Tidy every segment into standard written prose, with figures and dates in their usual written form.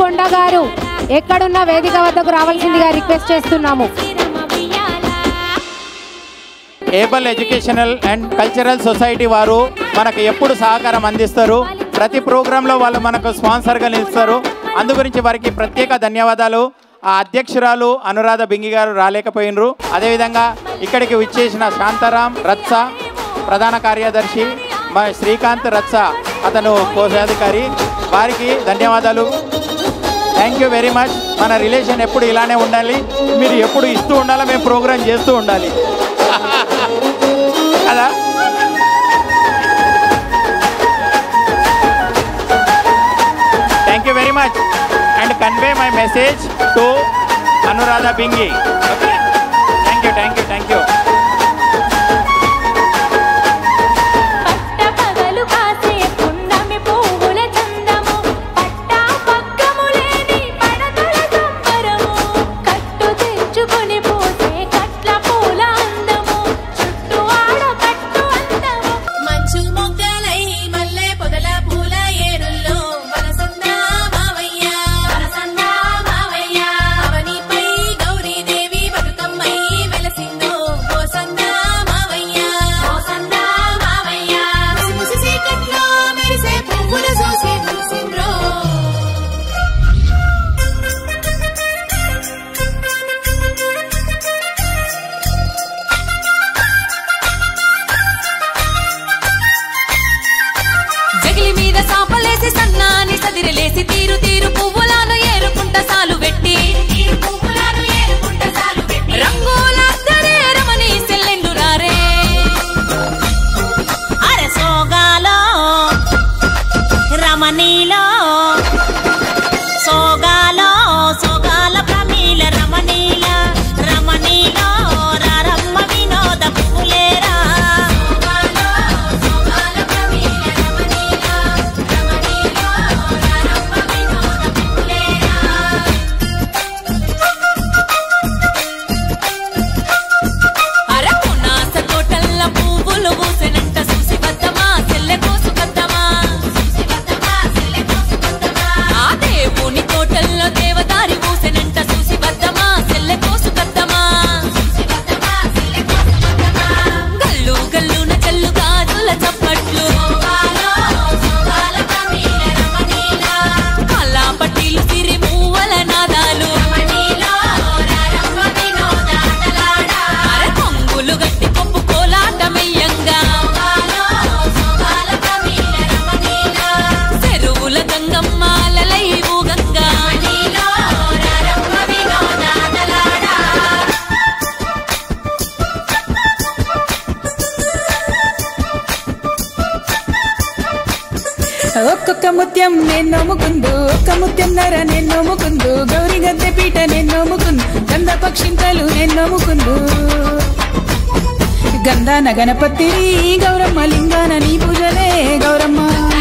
కొండ గారు ఎక్కడున్న వేదిక వద్దకు రావాల్సిందిగా రిక్వెస్ట్ చేస్తున్నాము. Able educational and cultural society వారు మనకు ఎప్పుడు సహకారం అందిస్తారు. ప్రతి ప్రోగ్రాంలో వాళ్ళు మనకు స్పాన్సర్గా నిలుస్తారు. అందుగురించి వారికి ప్రత్యేక ధన్యవాదాలు. ఆ అధ్యక్షురాలు అనురాధ బింగి గారు రాలేకపోయినరు. అదేవిధంగా ఇక్కడికి విచ్చేసిన శాంతారాం రత్స ప్రధాన కార్యదర్శి, శ్రీకాంత్ రత్స అతను కోశాధికారి, వారికి ధన్యవాదాలు. Thank you very much. మన రిలేషన్ ఎప్పుడు ఇలానే ఉండాలి. మీరు ఎప్పుడు ఇస్తూ ఉండాలి, మేము ప్రోగ్రాం చేస్తూ ఉండాలి కదా. Thank you very much and convey my message to Anuradha Bingi. Okay? Thank you, thank you, thank you. ఒక్కొక్క ముత్యం నేను నమ్ముకుందు, ఒక్క ముత్యం నర నేను నమ్ముకుందు, గౌరీ గద్దె పీట నేను నమ్ముకుందు, గంధ పక్షింతలు నేను నమ్ముకుందు, గంధాన గణపతి గౌరమ్మ లింగాన నీ పూజలే గౌరమ్మ,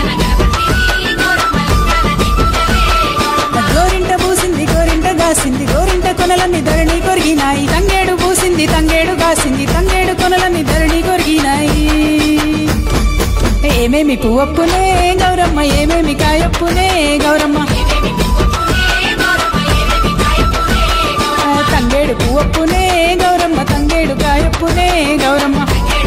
గోరింట పూసింది గోరింట గాసింది, గోరింట కొనలన్నీ ధరణి కొరిగినాయి, తంగేడు పూసింది తంగేడు గాసింది, తంగేడు కొనలన్నీ ధరణి కొరిగినాయి. ఏమేమి పువ్వప్పునే గౌరమ్మ, ఏమేమి కాయప్పునే గౌరమ్మ, తంగేడు పువ్వప్పునే గౌరమ్మ, తంగేడు కాయప్పునే గౌరమ్మ,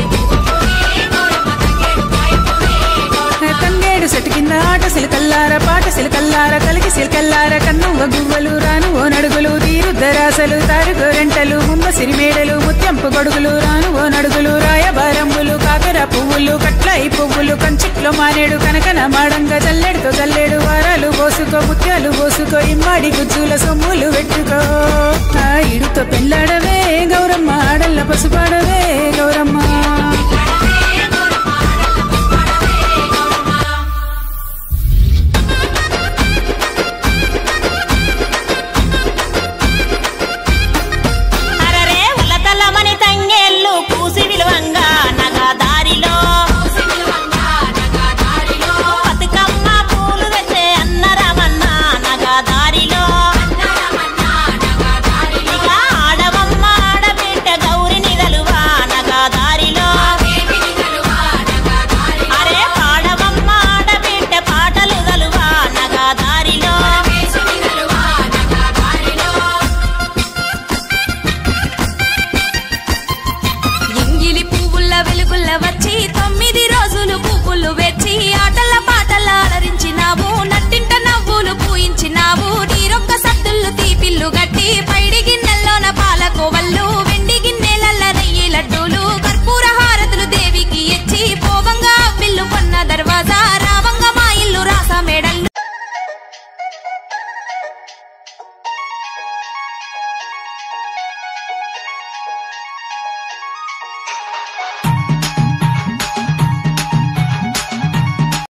తంగేడు సెటు కింద ఆట సిలకల్లార పాట సిలకల్లార కలికి సిలకల్లార కన్నువ గువ్వలు రాను ఓ నడుగులు తీరు దరాసలు తారు గోరెంటలు ముంబ సిరిమేడలు ముత్యంపు గొడుగులు రాను ఓ నడుగులు రాయబారంబులు కాకర పువ్వులు కట్లయి పువ్వులు కంచిట్లో మానేడు కనకన మాడంగా జల్లెడుతో జల్లెడు వారాలు పోసుకో ముత్యాలు పోసుకో ఇమ్మాడి గుజ్జుల సొమ్ములు పెట్టుకో, ఇడుతో పెళ్ళాడవే గౌరమ్మ ఆడల్ల పసుపాడవే గౌరమ్మ.